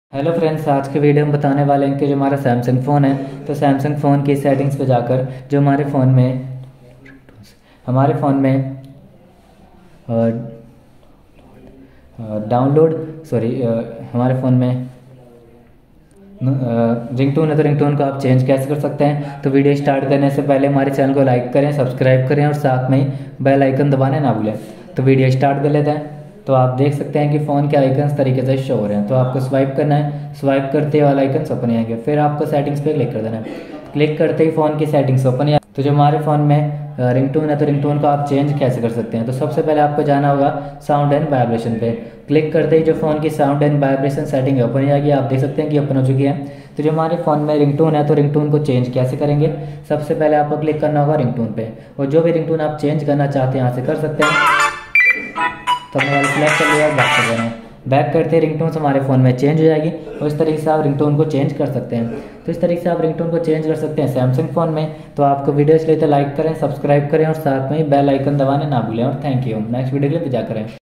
Hello friends, आज के video में बताने वाले हैं कि जो हमारा सैमसंग फ़ोन है तो सैमसंग फ़ोन की सेटिंग्स पे जाकर जो हमारे फ़ोन में डाउनलोड सॉरी हमारे फ़ोन में रिंगटोन है तो रिंगटोन को आप चेंज कैसे कर सकते हैं। तो वीडियो स्टार्ट करने से पहले हमारे चैनल को लाइक करें, सब्सक्राइब करें और साथ में ही बेल आइकन दबाने ना भूलें। तो वीडियो स्टार्ट कर लेते हैं। तो आप देख सकते हैं कि फ़ोन के आइकन्स तरीके से शो हो रहे हैं। तो आपको स्वाइप करना है, स्वाइप करते ही वाला आइकन्स ओपन आएंगे। फिर आपको सेटिंग्स पे क्लिक कर देना है। क्लिक करते ही फ़ोन की सेटिंग्स ओपन। तो जो हमारे फ़ोन में रिंगटोन है तो रिंगटोन को आप चेंज कैसे कर सकते हैं। तो सबसे पहले आपको जाना होगा साउंड एंड वाइब्रेशन पे। क्लिक करते ही जो फ़ोन की sound and vibration setting open हो जाएगी। आप देख सकते हैं कि ओपन हो चुकी है। तो जो हमारे फ़ोन में रिंगटोन है तो रिंगटोन को चेंज कैसे करेंगे। सबसे पहले आपको क्लिक करना होगा रिंगटोन पे और जो भी रिंगटोन आप चेंज करना चाहते हैं यहाँ से कर सकते हैं। तो हमने वाला सिलेक्ट कर लिया और बैक कर देना है। बैक करते ही रिंगटोन हमारे फ़ोन में चेंज हो जाएगी और इस तरीके से आप रिंगटोन को चेंज कर सकते हैं। तो इस तरीके से आप रिंगटोन को चेंज कर सकते हैं सैमसंग फ़ोन में। तो आपको वीडियो इसलिए तो लाइक करें, सब्सक्राइब करें और साथ में ही बेल आइकन दबाने ना भूलें। और थैंक यू। नेक्स्ट वीडियो के लिए इंतजार करें।